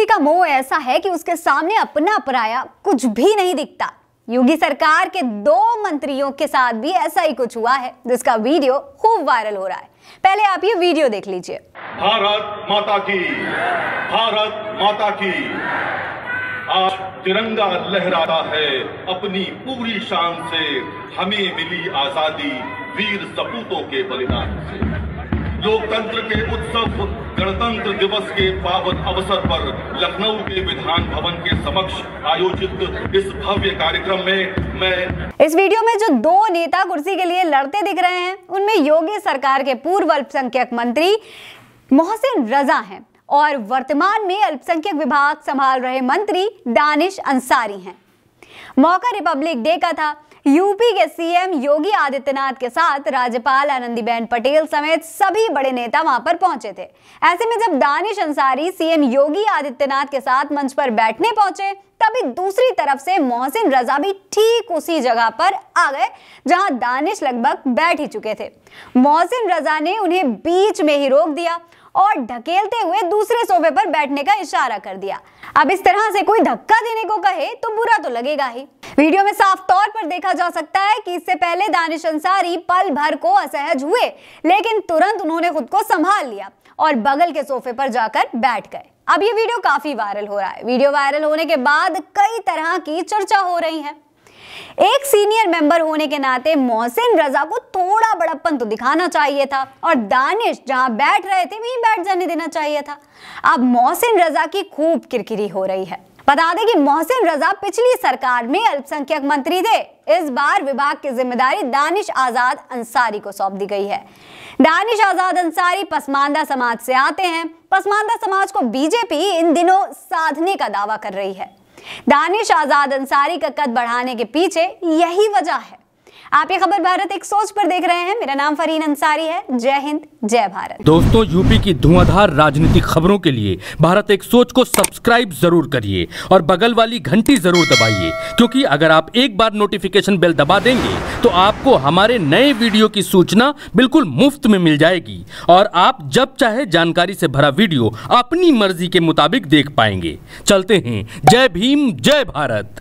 कुर्सी का मोह ऐसा है कि उसके सामने अपना पराया कुछ भी नहीं दिखता। योगी सरकार के 2 मंत्रियों के साथ भी ऐसा ही कुछ हुआ है, जिसका वीडियो खूब वायरल हो रहा है। पहले आप ये वीडियो देख लीजिए। भारत माता की, भारत माता की। आज तिरंगा लहराता है अपनी पूरी शान से। हमें मिली आजादी वीर सपूतों के बलिदान से। लोकतंत्र के उत्सव गणतंत्र दिवस के पावन अवसर पर लखनऊ के विधान भवन के समक्ष आयोजित इस भव्य कार्यक्रम में मैं इस वीडियो में जो 2 नेता कुर्सी के लिए लड़ते दिख रहे हैं, उनमें योगी सरकार के पूर्व अल्पसंख्यक मंत्री मोहसिन रजा हैं और वर्तमान में अल्पसंख्यक विभाग संभाल रहे मंत्री दानिश अंसारी हैं। मौका रिपब्लिक डे का था। यूपी के सीएम योगी आदित्यनाथ के साथ राज्यपाल आनंदीबेन पटेल समेत सभी बड़े नेता वहां पर पहुंचे थे। ऐसे में जब दानिश अंसारी सीएम योगी आदित्यनाथ के साथ मंच पर बैठने पहुंचे, तभी दूसरी तरफ से मोहसिन रजा भी ठीक उसी जगह पर आ गए जहां दानिश लगभग बैठ ही चुके थे। मोहसिन रजा ने उन्हें बीच में ही रोक दिया और ढकेलते हुए दूसरे सोफे पर बैठने का इशारा कर दिया। अब इस तरह से कोई धक्का देने को कहे तो बुरा तो लगेगा ही। वीडियो में साफ तौर पर देखा जा सकता है कि इससे पहले दानिश अंसारी पल भर को असहज हुए, लेकिन तुरंत उन्होंने खुद को संभाल लिया और बगल के सोफे पर जाकर बैठ गए। अब ये वीडियो काफी वायरल हो रहा है। वीडियो वायरल होने के बाद कई तरह की चर्चा हो रही है। एक सीनियर मेंबर होने के नाते मोहसिन रजा को थोड़ा बड़प्पन तो दिखाना चाहिए था और दानिश जहां बैठ रहे थे वहीं बैठ जाने देना चाहिए था। अब मोहसिन रजा की खूब किरकिरी हो रही है। बता दें कि मोहसिन रजा पिछली सरकार में अल्पसंख्यक मंत्री थे। इस बार विभाग की जिम्मेदारी दानिश आजाद अंसारी को सौंप दी गई है। दानिश आजाद अंसारी पसमानदा समाज से आते हैं। पसमानदा समाज को बीजेपी इन दिनों साधने का दावा कर रही है। दानिश आजाद अंसारी का कद बढ़ाने के पीछे यही वजह है। आप ये खबर भारत एक सोच पर देख रहे हैं। मेरा नाम फरीन अंसारी है। जय हिंद, जय भारत। दोस्तों, यूपी की धुआंधार राजनीतिक खबरों के लिए भारत एक सोच को सब्सक्राइब जरूर करिए और बगल वाली घंटी जरूर दबाइए, क्योंकि अगर आप एक बार नोटिफिकेशन बेल दबा देंगे तो आपको हमारे नए वीडियो की सूचना बिल्कुल मुफ्त में मिल जाएगी और आप जब चाहे जानकारी से भरा वीडियो अपनी मर्जी के मुताबिक देख पाएंगे। चलते हैं। जय भीम, जय भारत।